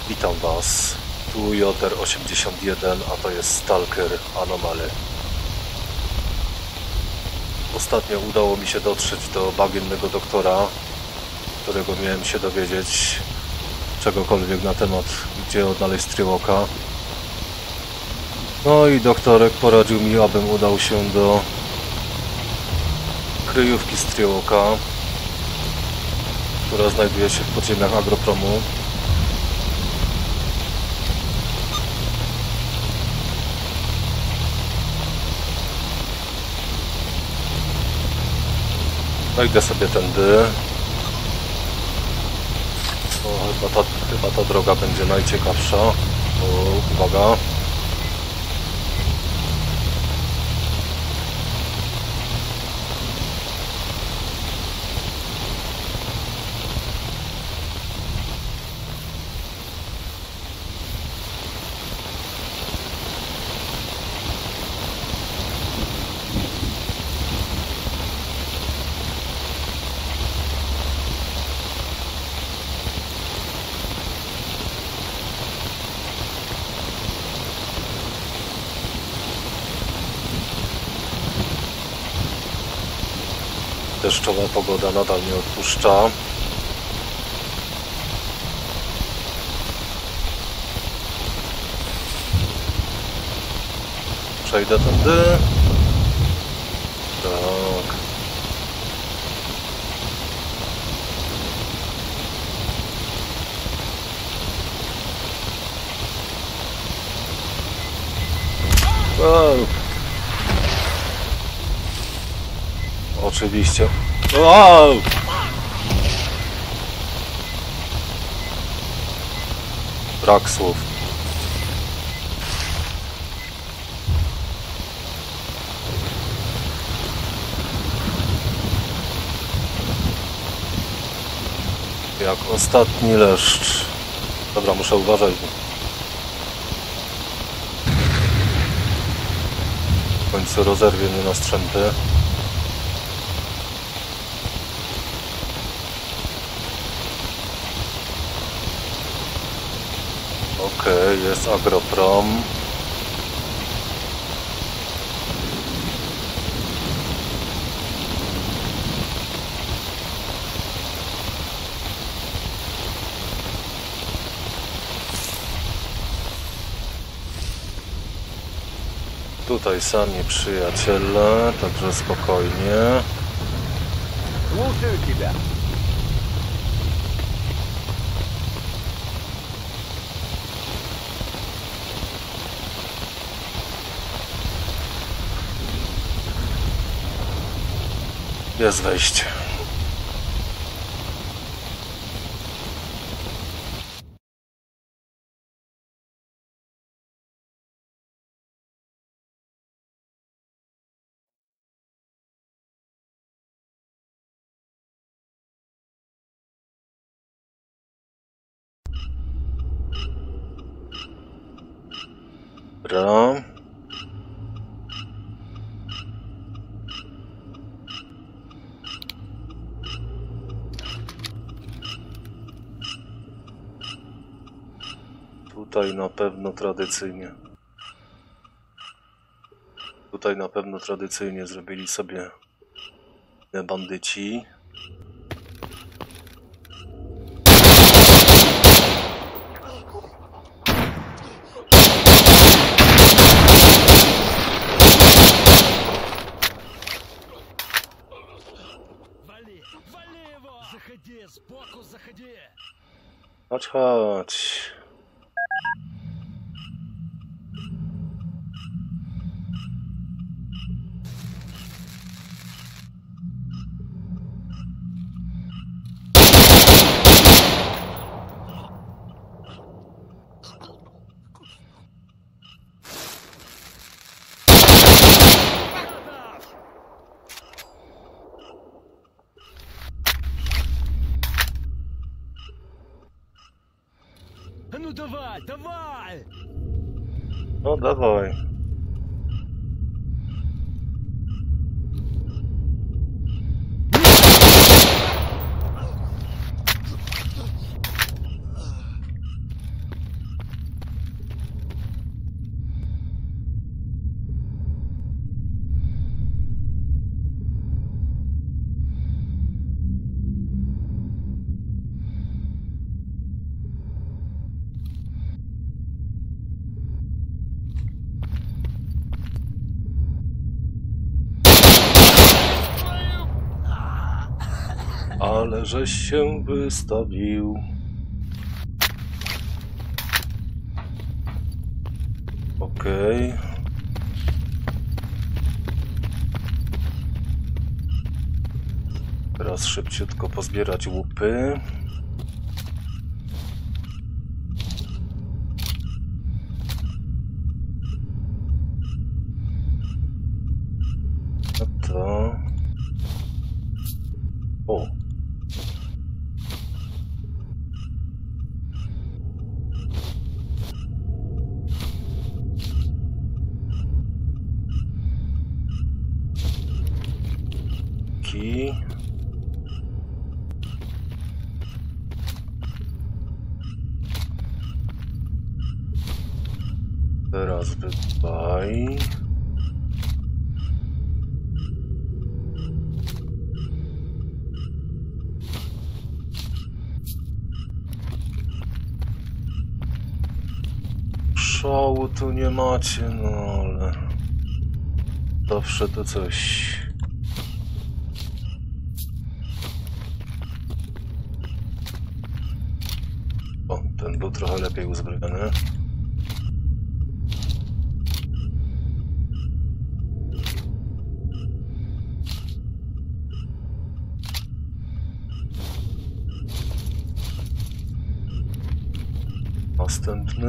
Witam Was, tu Joter81, a to jest Stalker Anomaly. Ostatnio udało mi się dotrzeć do bagiennego doktora, którego miałem się dowiedzieć czegokolwiek na temat, gdzie odnaleźć Striełoka. No i doktorek poradził mi, abym udał się do kryjówki Striełoka, która znajduje się w podziemiach Agropromu. No idę sobie tędy. O, chyba ta droga będzie najciekawsza. O, uwaga. Deszczowa pogoda nadal nie odpuszcza. Przejdę tędy. Tak. Wow. Oczywiście. Wow! Brak słów. Jak ostatni leszcz. Dobra, muszę uważać. W końcu rozerwie mnie na strzępy. Okej, jest Agroprom. Tutaj sami przyjaciele, także spokojnie. Слушаю тебя. Jest wejście. Dobra. Tutaj na pewno tradycyjnie zrobili sobie bandyci. Chodź, chodź. Ну давай, давай! No dawaj. Ale żeś się wystawił. Okej. Teraz szybciutko pozbierać łupy. No to... O! Ki. Teraz wydbaj. Szału tu nie macie, no ale zawsze to coś. O, ten był trochę lepiej uzbrojony. Następny.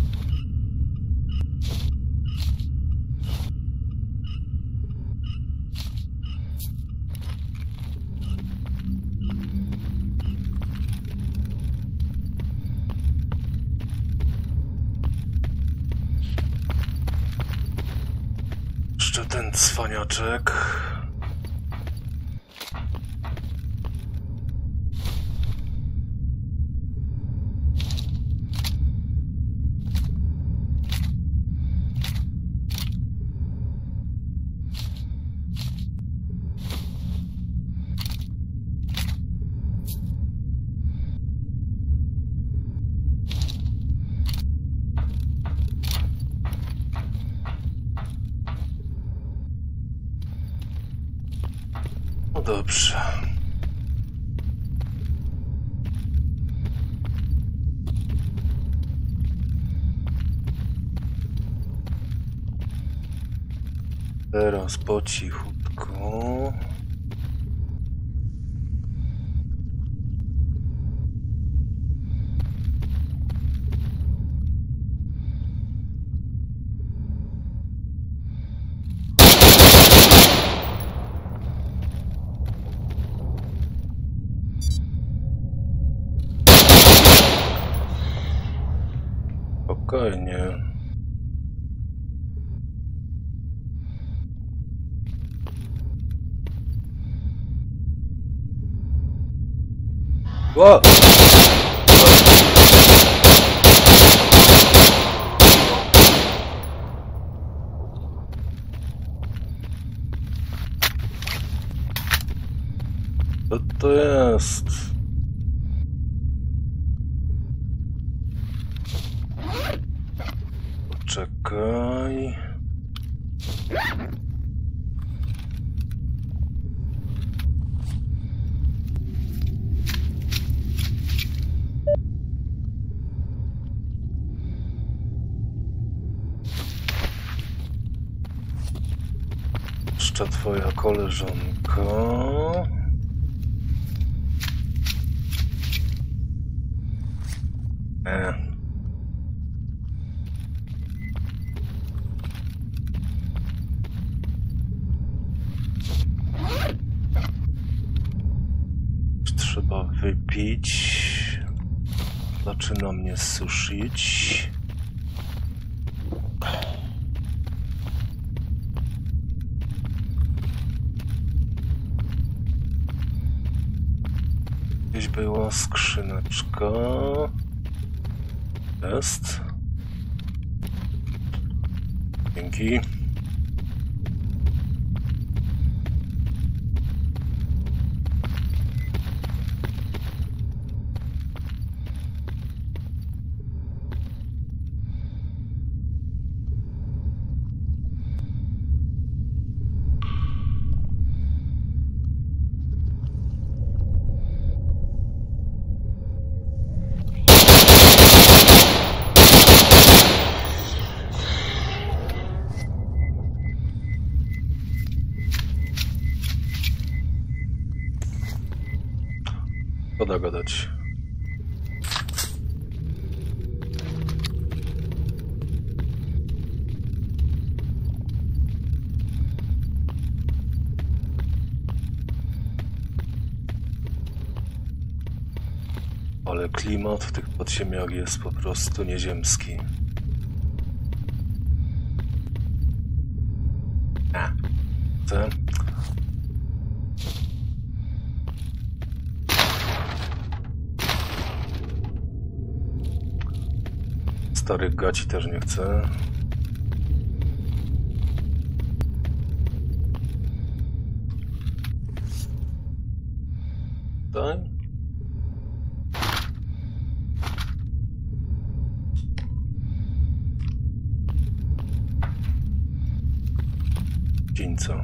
Jeszcze ten cwaniaczek. No dobrze. Teraz po cichutku. Spokojnie. Ła! Co to jest? Poczekaj. Jeszcze twoja koleżanka. Trzeba wypić. Zaczyna mnie suszyć. Gdzieś była skrzyneczka. Jest. Dzięki. Szkoda gadać. Ale klimat w tych podziemiach jest po prostu nieziemski. Chcę. Starych gaci też nie chcę. Tak? Dzieńca.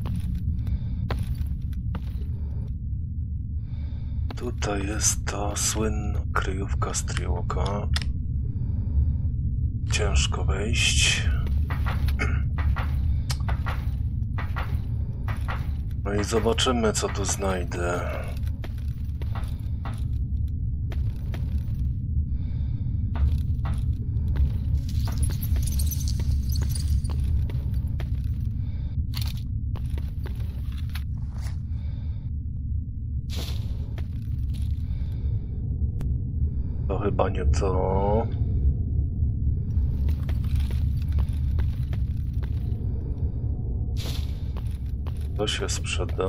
Tutaj jest ta słynna kryjówka Stryłoka. Ciężko wejść. No i zobaczymy, co tu znajdę. To chyba nie to. To się sprzeda.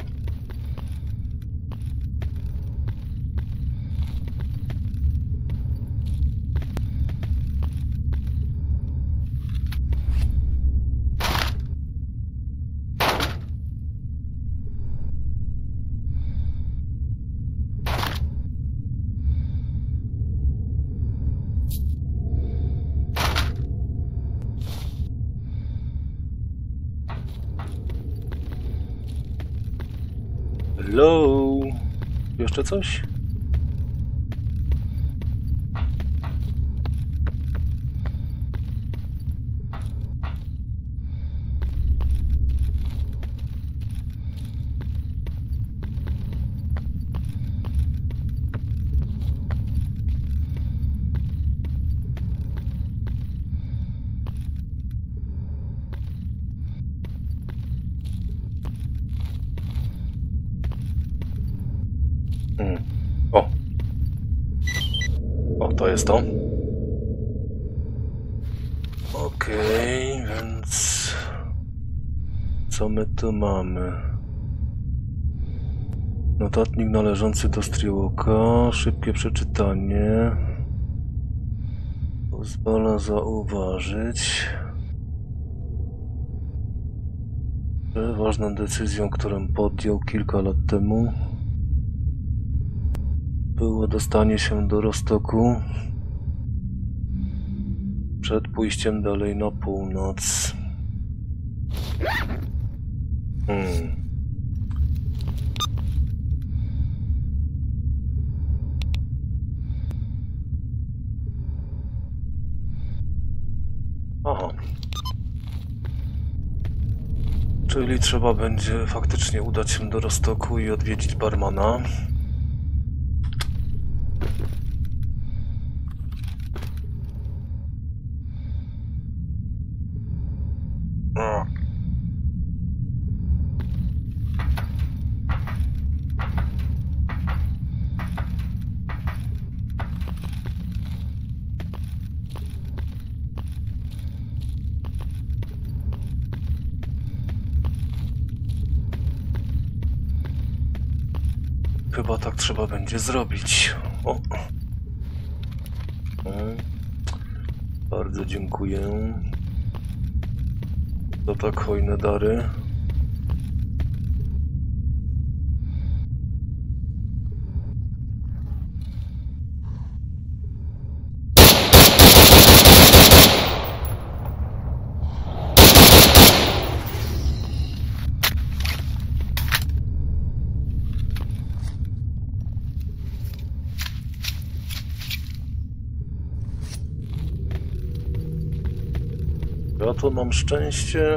Hello? Jeszcze coś? O, to jest to. Okej, więc co my tu mamy? Notatnik należący do Stryłoka, szybkie przeczytanie. Pozwala zauważyć, że ważną decyzją, którą podjął kilka lat temu, było dostanie się do Rostoku przed pójściem dalej na północ. Aha. Czyli trzeba będzie faktycznie udać się do Rostoku i odwiedzić barmana. Chyba tak trzeba będzie zrobić. O. Bardzo dziękuję za tak hojne dary. Ja to mam szczęście.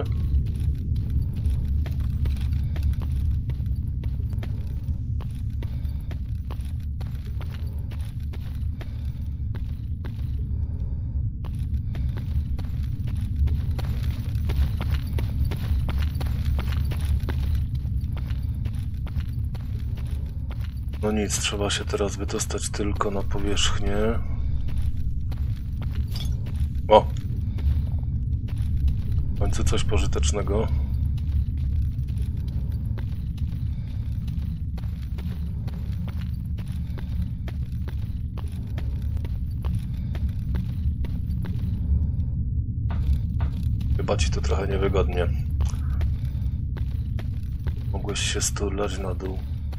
nic, trzeba się teraz wydostać tylko na powierzchnię. O! W końcu coś pożytecznego. Chyba ci to trochę niewygodnie. Mogłeś się sturlać na dół.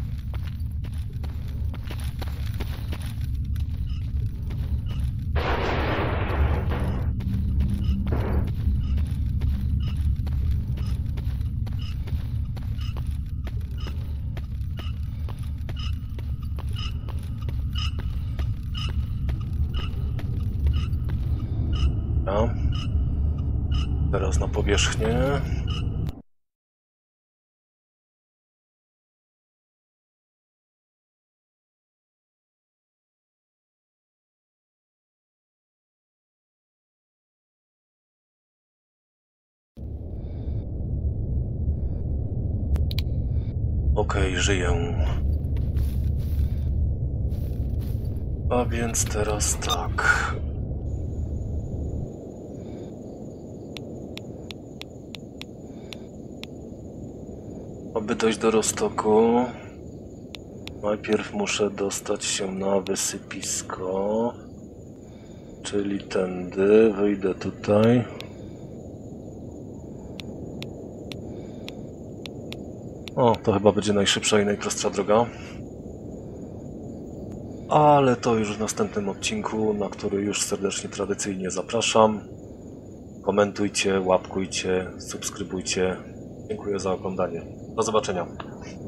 A. Teraz na powierzchnię. Okej, żyję. A więc teraz tak. Aby dojść do Rostoku, najpierw muszę dostać się na wysypisko, czyli tędy, wyjdę tutaj. O, to chyba będzie najszybsza i najprostsza droga. Ale to już w następnym odcinku, na który już serdecznie tradycyjnie zapraszam. Komentujcie, łapkujcie, subskrybujcie. Dziękuję za oglądanie. Do zobaczenia.